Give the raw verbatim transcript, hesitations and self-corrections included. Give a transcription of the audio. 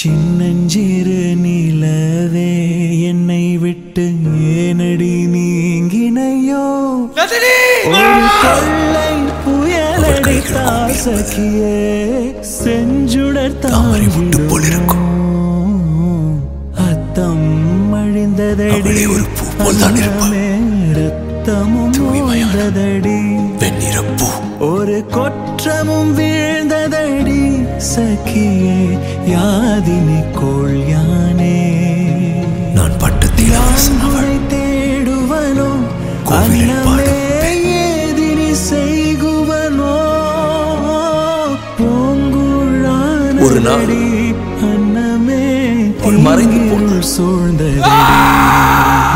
சின்னஞ்சிறு நிலவே என்னை விட்டு ஏனடி நீங்கினையோ ஒரு கொள்ளை புயலடி தாசகியே செஞ்சுடர் தாங்கிடும் அத்தம் அழிந்ததடி அன்னமே ரத்தமும் ஓய்ந்ததடி ஒரு கொற்றமும் வீழ்ந்ததடி சகியே யாதினி கோள் யானே நான் பட்டத்தில் அவனை தேடுவனோ அன்னமே ஏதினி செய்குவனோ ஒரு நாள் அன்னமே மறைந்து போனாள் சூழ்ந்ததடி